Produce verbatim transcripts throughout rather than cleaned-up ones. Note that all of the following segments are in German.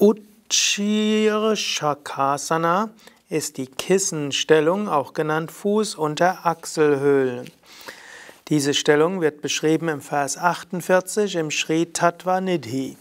Utthira Shakasana ist die Kissenstellung, auch genannt Fuß unter Achselhöhlen. Diese Stellung wird beschrieben im Vers achtundvierzig im Sri Tattva Nidhi.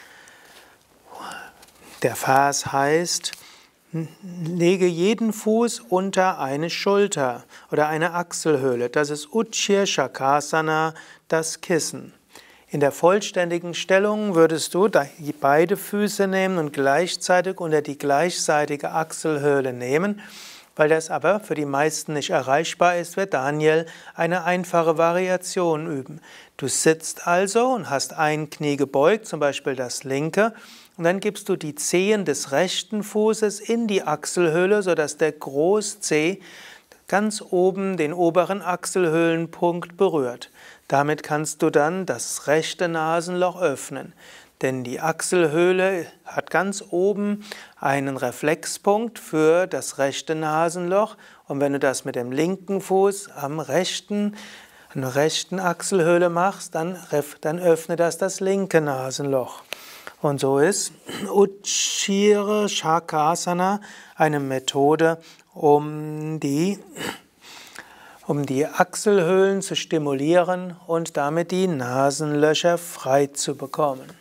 Der Vers heißt: Lege jeden Fuß unter eine Schulter oder eine Achselhöhle. Das ist Utthira Shakasana, das Kissen. In der vollständigen Stellung würdest du beide Füße nehmen und gleichzeitig unter die gleichseitige Achselhöhle nehmen. Weil das aber für die meisten nicht erreichbar ist, wird Daniel eine einfache Variation üben. Du sitzt also und hast ein Knie gebeugt, zum Beispiel das linke, und dann gibst du die Zehen des rechten Fußes in die Achselhöhle, sodass der Großzeh ganz oben den oberen Achselhöhlenpunkt berührt. Damit kannst du dann das rechte Nasenloch öffnen. Denn die Achselhöhle hat ganz oben einen Reflexpunkt für das rechte Nasenloch. Und wenn du das mit dem linken Fuß am rechten, an der rechten Achselhöhle machst, dann, dann öffne das das linke Nasenloch. Und so ist Utthira Shakasana eine Methode, um die um die Achselhöhlen zu stimulieren und damit die Nasenlöcher frei zu bekommen.